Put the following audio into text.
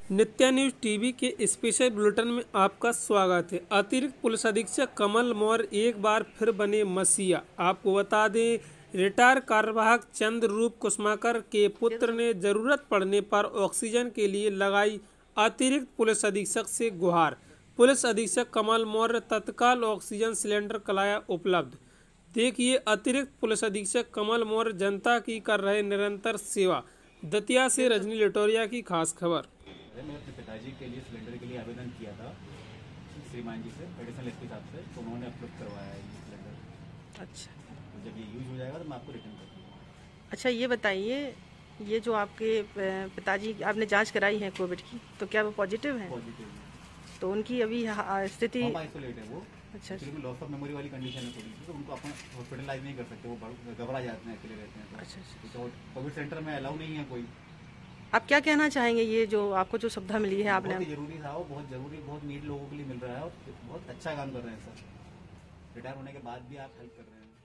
नित्या news TV के special bulletin में आपका स्वागत है। अतिरिक्त पुलिस अधीक्षक कमल मौर्य एक बार फिर बने मसीहा। आपको बता दें, रिटायर कार्यवाहक चंद्ररूप कुसमाकर के पुत्र ने जरूरत पड़ने पर ऑक्सीजन के लिए लगाई अतिरिक्त पुलिस अधीक्षक से गुहार। पुलिस अधीक्षक कमल मौर्य तत्काल ऑक्सीजन सिलेंडर कराया उपलब्ध। देखिए अतिरिक्त पुलिस अधीक्षक कमल मौर्य जनता की कर रहे निरंतर सेवा। दतिया से रजनी लिटोरिया की खास खबर। मैंने अपने पिताजी के लिए सिलेंडर के लिए आवेदन किया था श्रीमान जी से, एडिशनल एसपी साहब से, तो उन्होंने अप्रूव करवाया है ये सिलेंडर। अच्छा, तो जब ये यूज हो जाएगा तो मैं आपको रिटर्न कर दूँगा। अच्छा ये बताइए, ये जो आपके पिताजी आपने जांच कराई है कोविड की, तो क्या वो पॉजिटिव है? पॉजिटिव तो उनकी अभी स्थिति होम आइसोलेट है वो। अच्छा एक्चुअली लॉस ऑफ मेमोरी वाली कंडीशन है थोड़ी सी, तो उनको अपन हॉस्पिटलाइज नहीं कर सकते, वो घबरा जाते हैं, अकेले रहते हैं। अच्छा अच्छा। तो कोविड सेंटर में अलाउ नहीं है कोई। आप क्या कहना चाहेंगे, ये जो आपको जो सुविधा मिली है आपने? बहुत ही जरूरी था वो, बहुत जरूरी, बहुत नीड लोगों के लिए मिल रहा है और बहुत अच्छा काम कर रहे हैं सर। रिटायर होने के बाद भी आप हेल्प कर रहे हैं।